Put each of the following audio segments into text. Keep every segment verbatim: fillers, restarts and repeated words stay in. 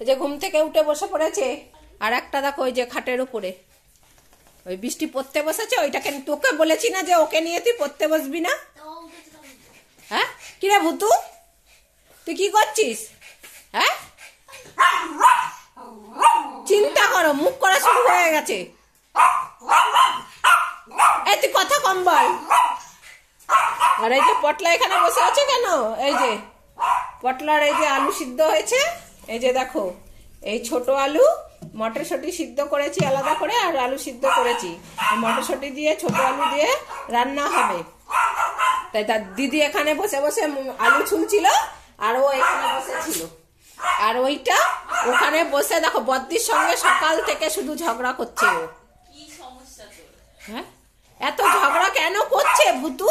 এই যে ঘুম থেকে উঠে বসে পড়েছে। আর একটা দেখো ওই যে খাটের উপরে ওই বৃষ্টি পড়তে বসেছে, ওইটাকে তোকে বলেছি না যে ওকে নিয়ে তুই পড়তে বসবি না? হ্যাঁ কিরে ভুতু, তুই কি করছিস? হ্যাঁ চিন্তা করো, মুখ করা শুরু হয়ে গেছে। এই তুই কথা কম বল। আর এই যে পটলা এখানে বসে আছে কেন? এই যে পটলার এই যে আলু সিদ্ধ হয়েছে, এই যে দেখো এই ছোট আলু মটরশুঁটি সিদ্ধ করেছি আলাদা করে, আর আলু সিদ্ধ করেছি। মটরশুঁটি দিয়ে ছোট আলু দিয়ে রান্না হবে। তাই তার দিদি এখানে বসে বসে আলু ছুলছিল, আর ও এখানে বসেছিল। আর ওইটা ওখানে বসে দেখো বদ্দির সঙ্গে সকাল থেকে শুধু ঝগড়া করছে ও। হ্যাঁ এত ঝগড়া কেন করছে ভুতু?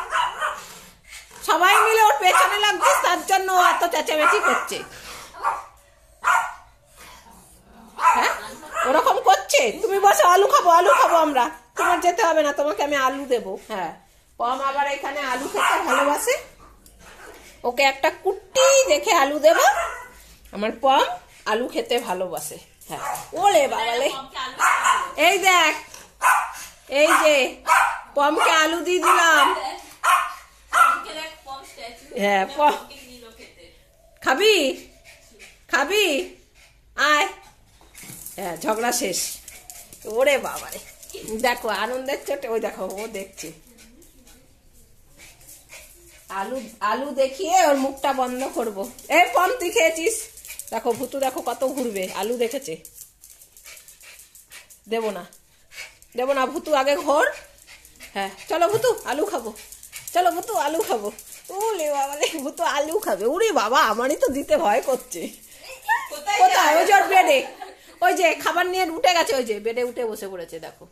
সবাই মিলে ওর পেছনে লাগছিস, তার জন্য এত চেঁচামেচি করছে। হ্যাঁ ওরকম করছে। তুমি বসো, আলু খাবো আলু খাবো আমরা, তোমার যেতে হবে না, তোমাকে আমি আলু দেবো। হ্যাঁ পম আবার এখানে আলু খেতে ভালোবাসে, ওকে একটা কুট্টি দেখে আলু দেবো। আমার পম আলু খেতে ভালোবাসে। হ্যাঁ ওলে বাবালে, এই দেখ এই যে পমকে আলু দিয়ে দিলাম। হ্যাঁ পম খাবি খাবি আয়। হ্যাঁ ঝগড়া শেষ। ওরে বাবারে দেখো আনন্দের চোটে ওই দেখো ও দেখছে আলু আলু দেখিয়ে ওর মুখটা বন্ধ করবো। এই পম তুই খেয়েছিস? দেখো ভুতু দেখো কত ঘুরবে, আলু দেখেছে। দেবো না দেবো না ভুতু, আগে ঘোর। হ্যাঁ চলো ভুতু আলু খাবো, চলো ভুতু আলু খাবো। ওলে বাবা ভুতু আলু খাবে। ওরে বাবা আমারই তো দিতে ভয় করছে। কোথায়? ওই যে ওর বেডে, ওই যে খাবার নিয়ে উঠে গেছে, ওই যে বেডে উঠে বসে পড়েছে দেখো।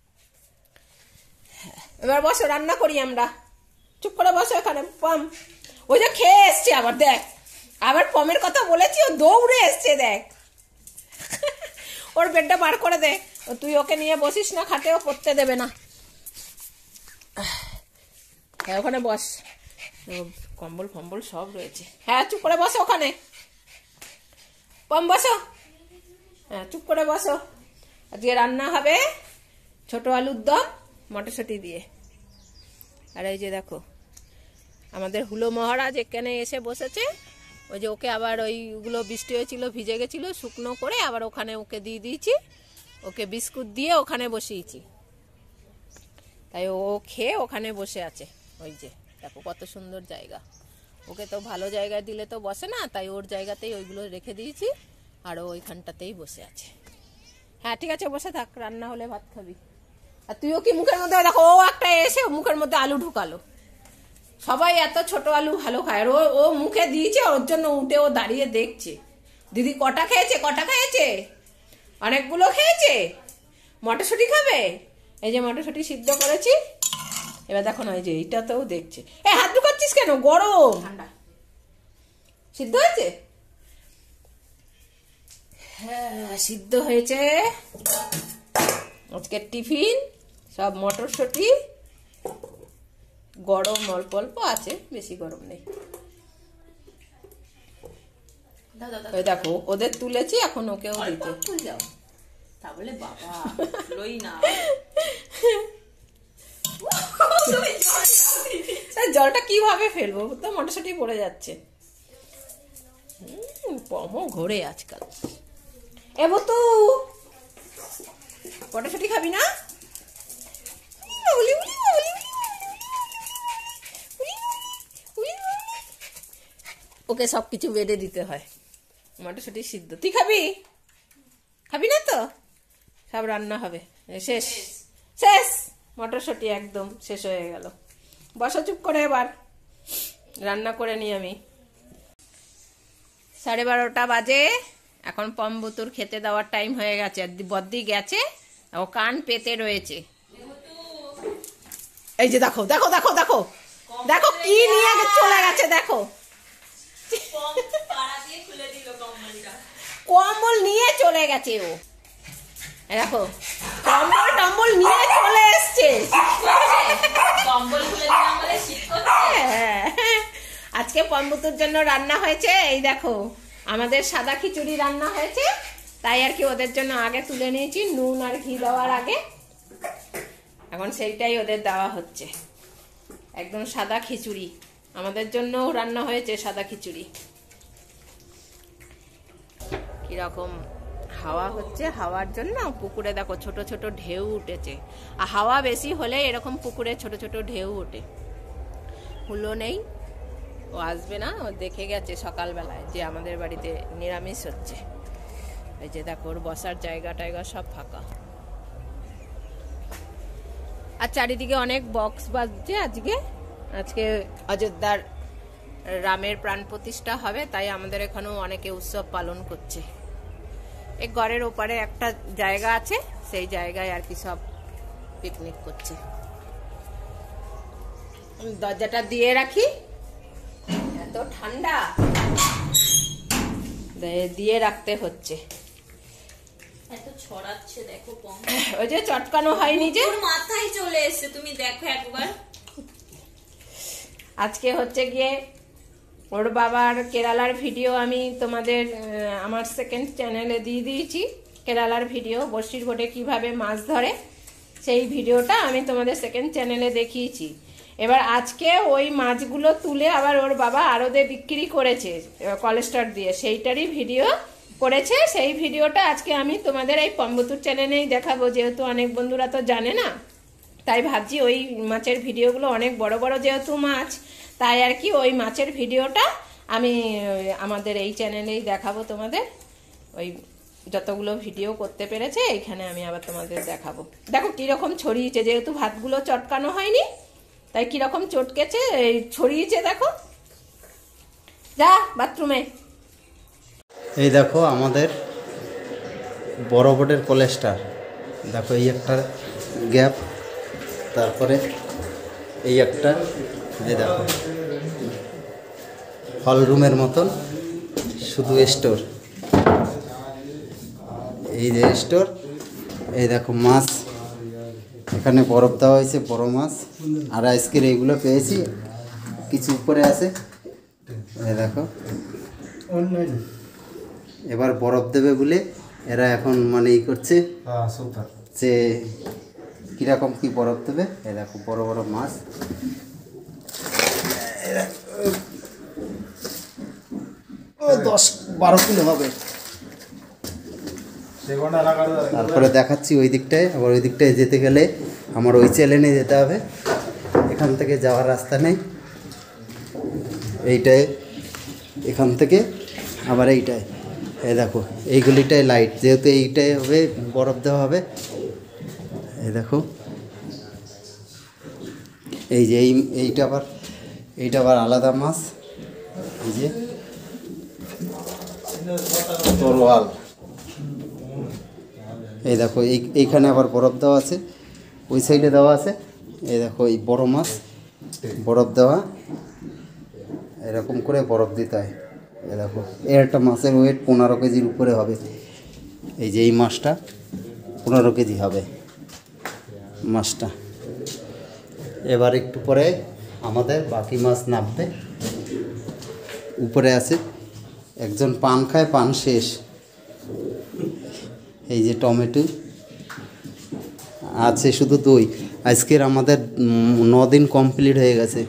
এবার বসো রান্না করি আমরা, চুপ করে বসো এখানে। পম ওই যে খেয়ে এসছে আবার, দেখ আবার পমের কথা বলেছি ও দৌড়ে এসছে দেখ। ওর বেডটা বার করে দে, তুই ওকে নিয়ে বসিস না খাটে, ও পড়তে দেবে না। হ্যাঁ ওখানে বস, কম্বল ফম্বল সব রয়েছে। হ্যাঁ চুপ করে বসো ওখানে, পম বসো। হ্যাঁ চুপ করে বসো। আজকে রান্না হবে ছোট আলুর দম মটরশুঁটি দিয়ে। আর এই যে দেখো আমাদের হুলো মহারাজ এখানে এসে বসেছে। ওই যে ওকে আবার ওইগুলো বৃষ্টি হয়েছিল ভিজে গেছিল, শুকনো করে আবার ওখানে ওকে দিয়ে দিয়েছি, ওকে বিস্কুট দিয়ে ওখানে বসিয়েছি। তাই ও খেয়ে ওখানে বসে আছে। ওই যে দেখো কত সুন্দর জায়গা, ওকে তো ভালো জায়গায় দিলে তো বসে না, তাই ওর জায়গাতেই ওইগুলো রেখে দিয়েছি, আর ও ওইখানটাতেই বসে আছে। হ্যাঁ ঠিক আছে বসে থাক, রান্না হলে ভাত খাবি। আর তুইও কি মুখের মধ্যে দেখো, ও একটা এসে মুখের মধ্যে আলু ঢুকালো। সবাই এত ছোট আলু ভালো খায়, আর ও ও মুখে দিয়েছে, ওর জন্য উঠে ও দাঁড়িয়ে দেখছে দিদি কটা খেয়েছে কটা খেয়েছে, অনেকগুলো খেয়েছে। মটরশুঁটি খাবে, এই যে মটরশুঁটি সিদ্ধ করেছি। এবার দেখো না এই যে এইটাতেও দেখছে। এ হাত ঢুকাচ্ছিস কেন? গরম ঠান্ডা সিদ্ধ হয়েছে। হ্যাঁ সিদ্ধ হয়েছে। আজকের টিফিন সব মটরশুঁটি, গরম অল্প অল্প আছে, বেশি গরম নেই। ওই দেখো ওদের তুলেছি, এখন ওকেও দিতে। তাহলে বাবা লই না জলটা কিভাবে ফেলবো, তো মটরশুঁটি পড়ে যাচ্ছে। পমও ঘোরে আজকাল। এ বতু মটরশুঁটি খাবি না? ওকে সবকিছু বেঁধে দিতে হয়। মটরশুঁটি সিদ্ধ তুই খাবি? খাবি না তো? সব রান্না হবে, শেষ শেষ মটরশুঁটি একদম শেষ হয়ে গেল। বসো চুপ করে, এবার রান্না করে নি আমি। সাড়ে বারোটা বাজে, এখন পম্বুতুর খেতে দেওয়ার টাইম হয়ে গেছে। বদ্দি গেছে, ও কান পেতে রয়েছে। এই যে দেখো দেখো দেখো দেখো দেখো কি নিয়ে চলে গেছে, দেখো কম্বল নিয়ে চলে গেছে ও। দেখো কম্বল টম্বল নিয়ে চলে এসছে। আজকে পম্বুতুর জন্য রান্না হয়েছে। এই দেখো আমাদের সাদা খিচুড়ি রান্না হয়েছে, তাই আর কি ওদের জন্য আগে তুলে নিয়েছি নুন আর ঘি দেওয়ার আগে। এখন সেইটাই ওদের দেওয়া হচ্ছে, একদম সাদা খিচুড়ি। আমাদের জন্যও রান্না হয়েছে সাদা খিচুড়ি। কিরকম হাওয়া হচ্ছে, হাওয়ার জন্য পুকুরে দেখো ছোট ছোট ঢেউ উঠেছে। আর হাওয়া বেশি হলে এরকম পুকুরে ছোট ছোট ঢেউ ওঠে। হুলো নেই, ও আসবে না, ও দেখে গেছে সকালবেলায় যে আমাদের বাড়িতে নিরামিষ হচ্ছে। এই যে দেখো ওর বসার জায়গা টায়গা সব ফাঁকা। আর চারিদিকে অনেক বক্স বাজছে। আজকে আজকে অযোধ্যার রামের প্রাণ প্রতিষ্ঠা হবে, তাই আমাদের এখানেও অনেকে উৎসব পালন করছে। এই ঘরের ওপারে একটা জায়গা আছে, সেই জায়গায় আর কি সব পিকনিক করছে। দরজাটা দিয়ে রাখি, এত ঠান্ডা দিয়ে রাখতে হচ্ছে। এত ছড়াচ্ছে দেখো, ওই যে চটকানো হয়নি যে মাথায় চলে এসছে, তুমি দেখো একবার। আজকে হচ্ছে গিয়ে ওর বাবার কেরালার ভিডিও আমি তোমাদের আমার সেকেন্ড চ্যানেলে দিয়ে দিয়েছি। কেরালার ভিডিও, বর্ষির ঘাটে কিভাবে মাছ ধরে, সেই ভিডিওটা আমি তোমাদের সেকেন্ড চ্যানেলে দেখিয়েছি। এবার আজকে ওই মাছগুলো তুলে আবার ওর বাবা আড়তে বিক্রি করেছে কলেস্টার দিয়ে, সেইটারই ভিডিও করেছে। সেই ভিডিওটা আজকে আমি তোমাদের এই পম্বতুর চ্যানেলেই দেখাবো, যেহেতু অনেক বন্ধুরা তো জানে না, তাই ভাবছি ওই মাছের ভিডিওগুলো অনেক বড় বড় যেহেতু মাছ, তাই আর কি ওই মাছের ভিডিওটা আমি আমাদের এই চ্যানেলেই দেখাবো তোমাদের। ওই যতগুলো ভিডিও করতে পেরেছে এইখানে আমি আবার তোমাদের দেখাবো। দেখো কিরকম ছড়িয়েছে, যেহেতু ভাতগুলো চটকানো হয়নি তাই কিরকম চটকেছে, এই ছড়িয়েছে দেখো। যা বাথরুমে। এই দেখো আমাদের বড় বোর্ডের কলেজটা, দেখো এই একটা গ্যাপ, তারপরে এই একটা, এই দেখো হল রুমের মতন শুধু স্টোর, এই যে স্টোর। এই দেখো মাছ, এখানে বরফ দেওয়া হয়েছে, বড় মাছ। আর আজকের এইগুলো পেয়েছি, কিছু উপরে আছে, এই দেখো। এবার বরফ দেবে বলে এরা এখন মানে ই করছে যে কীরকম কী বরফ দেবে। এই দেখো বড় বড় মাছ, দশ বারো কিলো হবে। তারপরে দেখাচ্ছি ওই দিকটায়, আবার ওই দিকটায় যেতে গেলে আমার ওই চ্যানেলে যেতে হবে, এখান থেকে যাওয়ার রাস্তা নেই। এইটায় এখান থেকে আবার এইটায়, এই দেখো এইগুলিটায় লাইট, যেহেতু এইটাই হবে বরফ দেওয়া হবে। এই দেখো এই যে এই এইটা আবার এইটা আবার আলাদা মাছ, এই যে তরোয়াল। এই দেখো এই এইখানে আবার বরফ দেওয়া আছে, ওই সাইডে দেওয়া আছে। এই দেখো এই বড় মাছ বরফ দেওয়া, এরকম করে বরফ দিতে হয়। এই দেখো এর একটা মাছের ওয়েট পনেরো কেজির উপরে হবে। এই যে এই মাছটা পনেরো কেজি হবে মাছটা। এবার একটু পরে আমাদের বাকি মাছ নামবে। উপরে আছে একজন পান খায়, পান শেষ। এই যে টমেটো আছে, শুধু দই। আজকের আমাদের ন দিন কমপ্লিট হয়ে গেছে।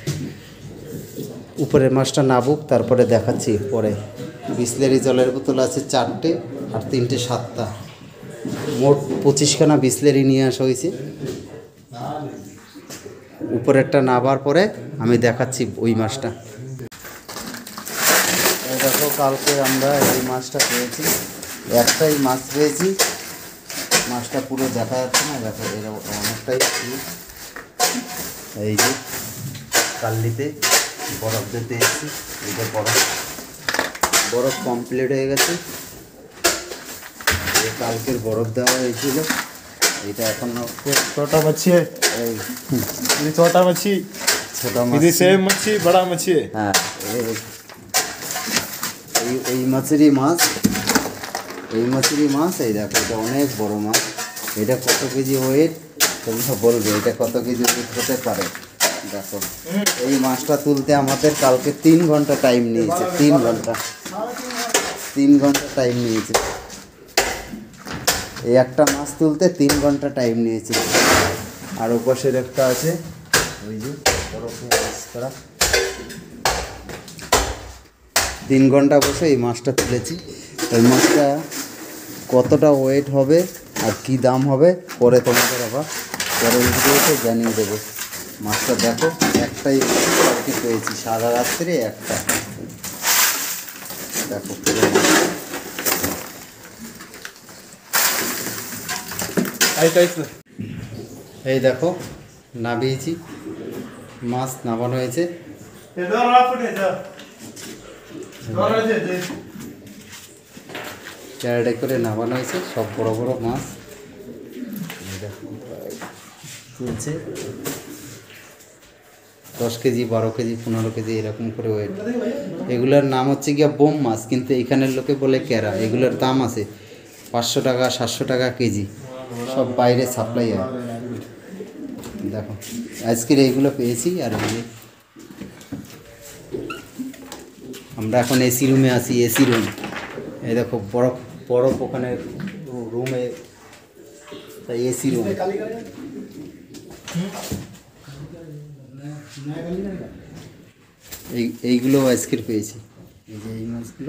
উপরের মাছটা নাবুক, তারপরে দেখাচ্ছি পরে। বিসলেরি জলের বোতল আছে চারটে, আর তিনটে সাতটা, মোট পঁচিশখানা বিসলেরি নিয়ে আসা হয়েছে। উপরেরটা নাবার পরে আমি দেখাচ্ছি ওই মাছটা। দেখো কালকে আমরা এই মাছটা পেয়েছি, একটাই মাছ পেয়েছি। মাছটা পুরো দেখা যাচ্ছে না, দেখো এরকম অনেকটাই। এই যে কাল্লিতে বরফ দিতে এসেছি, এইটা বরফ বরফ কমপ্লিট হয়ে গেছে। এই কালকের বরফ দেওয়া হয়েছিল, এটা এখন छोटा मच्छी है, ये छोटा मच्छी, ছোটো ये सेम मच्छी, बड़ा मच्छी है। হ্যাঁ, এই এই মাছেরই মাছ, এই মাছেরই মাছ। এই দেখো এটা অনেক বড় মাছ। এটা কত কেজি ওয়েট তোমরা বলবে, এটা কত কেজি ওয়েট হতে পারে। দেখো এই মাছটা তুলতে আমাদের কালকে তিন ঘন্টা টাইম নিয়েছে, তিন ঘন্টা। তিন ঘন্টা টাইম নিয়েছে। এই একটা মাছ তুলতে তিন ঘন্টা টাইম নিয়েছে। আর ওপাশের একটা আছে ওই যে বরফে আইস করা, তিন ঘন্টা বসে এই মাছটা তুলেছি। ওই মাছটা কতটা ওয়েট হবে আর কি দাম হবে পরে তোমাদের আবার পরের ভিডিওতে জানিয়ে দেবো। মাছটা দেখো, একটাই কি পেয়েছি সারা রাত্রে একটা, দেখো পুরো এই দেখো নামিয়েছি, মাছ নামানো হয়েছে। চারটে করে নামানো হয়েছে, সব বড় বড় মাছ তুলছে। দশ কেজি বারো কেজি পনেরো কেজি এরকম করে ওয়েট। এগুলোর নাম হচ্ছে গিয়া বোম মাছ, কিন্তু এখানের লোকে বলে ক্যারা। এগুলোর দাম আছে পাঁচশো টাকা সাতশো টাকা কেজি, সব বাইরে সাপ্লাই হয়। দেখো আজকের এইগুলো পেয়েছি। আর এই আমরা এখন এসি রুমে আছি, এসি রুম। এই দেখো বরফ বরফ ওখানে রুমে, তাই এসি রুম। এই এইগুলো আজকের পেয়েছি, এই যে এই মাছগুলো।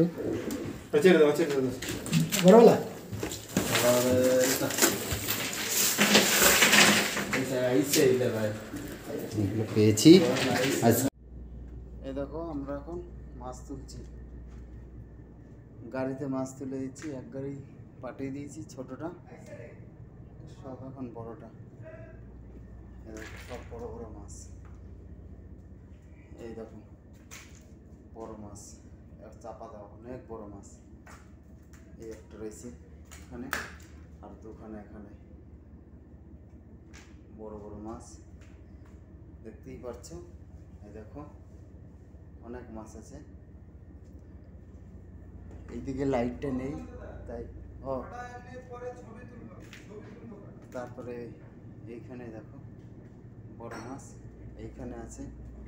এগুলো পেয়েছি আজ। এই দেখো আমরা এখন মাছ তুলছি, গাড়িতে মাছ তুলে দিচ্ছি। এক গাড়ি পাঠিয়ে দিয়েছি ছোটটা, সব এখন বড়টা। সব বড় বড় মাছ, এই দেখো বড় মাছ, আর চাপা দেওয়া অনেক বড় মাছ। এই একটা রয়েছে এখানে, আর দুখানে এখানে বড় বড় মাছ দেখতেই পাচ্ছ। এই দেখো অনেক মাছ আছে। এইদিকে লাইটটা নেই তাই ও, তারপরে এইখানে দেখো বড় মাছ এইখানে আছে।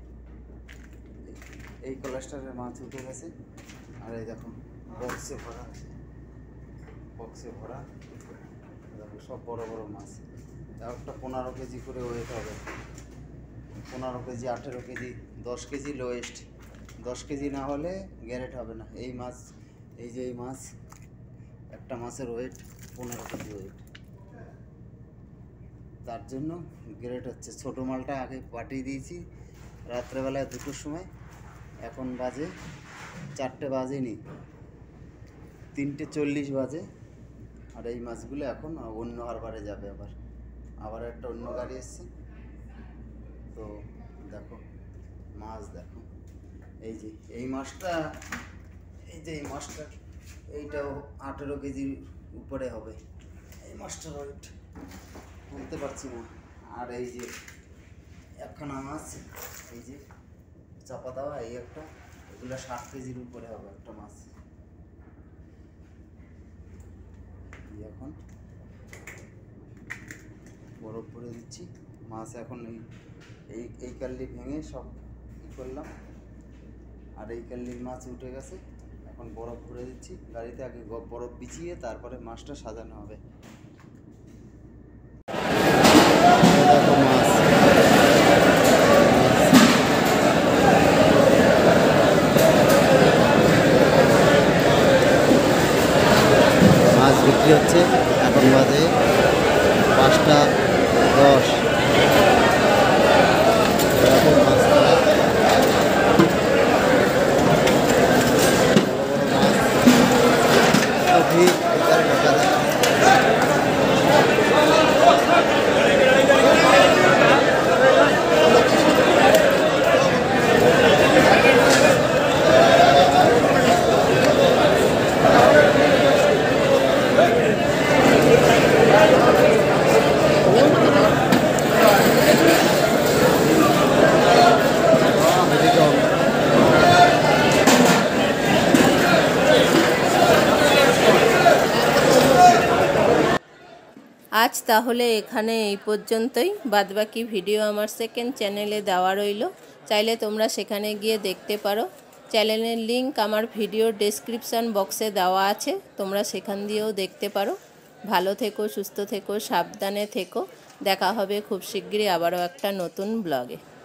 এই কলাস্টারের মাছ উঠে গেছে। আর এই দেখো বক্সে ভরা, বক্সে ভরা দেখো সব বড় বড় মাছ। একটা পনেরো কেজি করে ওয়েট হবে, পনেরো কেজি আঠেরো কেজি দশ কেজি লোয়েস্ট। দশ কেজি না হলে গ্যারেট হবে না এই মাছ। এই যে এই মাছ, একটা মাছের ওয়েট পনেরো কেজি ওয়েট, তার জন্য গ্রেড হচ্ছে। ছোটো মালটা আগে পাঠিয়ে দিয়েছি রাত্রেবেলায় দুটোর সময়, এখন বাজে চারটে বাজেনি, তিনটে চল্লিশ বাজে। আর এই মাছগুলো এখন অন্য হারবারে যাবে। আবার আবার একটা অন্য গাড়ি এসছে। তো দেখো মাছ দেখো, এই যে এই মাছটা, এই যে এই মাছটা এইটাও আঠেরো কেজির উপরে হবে এই মাছটার ওয়েট, বলতে পারছি না। আর এই যে একখানা মাছ, এই যে চাপা দেওয়া এই একটা, এগুলো ষাট কেজির উপরে হবে একটা মাছ। এখন বরফ ভরে দিচ্ছি মাছ। এখন এই এই এই কাল্লি ভেঙে সব ই করলাম। আর এই কাল্লির মাছ উঠে গেছে, এখন বরফ ভরে দিচ্ছি গাড়িতে। আগে বরফ বিছিয়ে তারপরে মাছটা সাজানো হবে। মাছ বিক্রি হচ্ছে, এখন বাজে পাঁচটা দশ। আজ তাহলে এখানে এই পর্যন্তই। বাদবাকি ভিডিও আমার সেকেন্ড চ্যানেলে দেওয়া রইল, চাইলে তোমরা সেখানে গিয়ে দেখতে পারো। চ্যানেলের লিংক আমার ভিডিওর ডেসক্রিপশান বক্সে দেওয়া আছে, তোমরা সেখান দিয়েও দেখতে পারো। ভালো থেকো, সুস্থ থেকো, সাবধানে থেকো। দেখা হবে খুব শিগগিরই আবারও একটা নতুন ব্লগে।